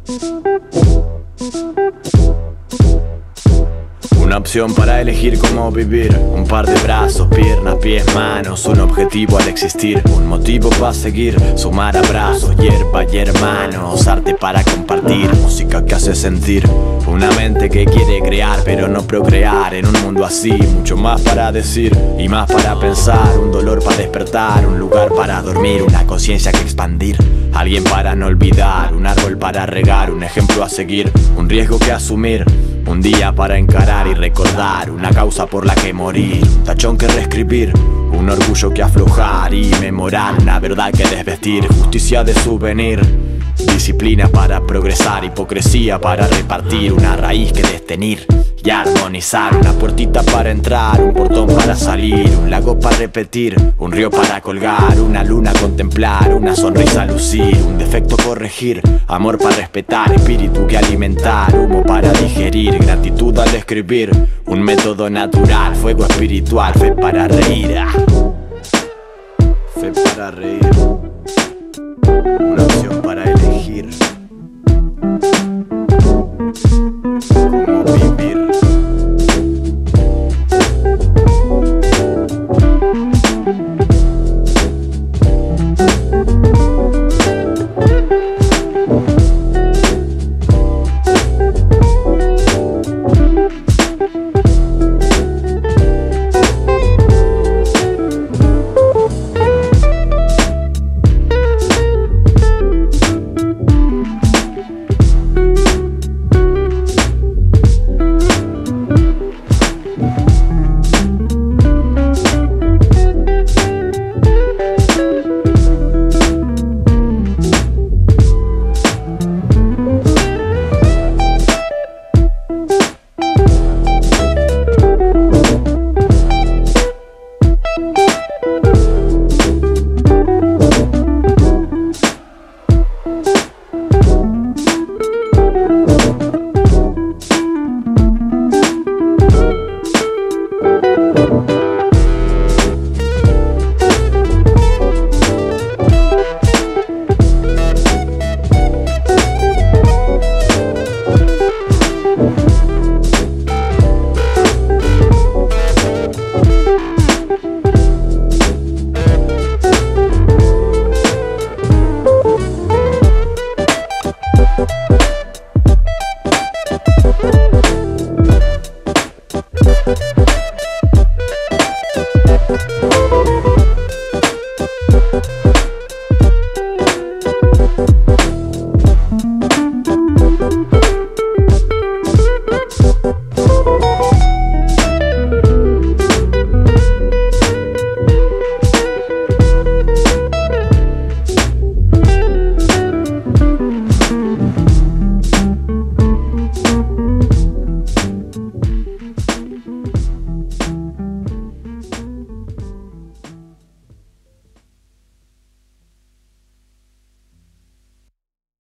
Una opción para elegir cómo vivir. Un par de brazos, piernas, pies, manos. Un objetivo al existir, un motivo para seguir. Sumar abrazos, hierba y hermanos. Arte para compartir, música que hace sentir. Una mente que quiere crear pero no procrear. En un mundo así, mucho más para decir y más para pensar. Un dolor para despertar, un lugar para dormir. Una conciencia que expandir, alguien para no olvidar. Un árbol para regar, un ejemplo a seguir. Un riesgo que asumir, un día para encarar y recordar. Una causa por la que morir, un tachón que reescribir. Un orgullo que aflojar y memorar. Una verdad que desvestir, justicia de souvenir. Disciplina para progresar, hipocresía para repartir. Una raíz que destenir y armonizar. Una puertita para entrar, un portón para salir. Un lago para repetir, un río para colgar. Una luna contemplar, una sonrisa lucir. Un defecto corregir, amor para respetar. Espíritu que alimentar, humo para digerir. Gratitud al escribir, un método natural. Fuego espiritual, fe para reír. Fe para reír. Una opción para el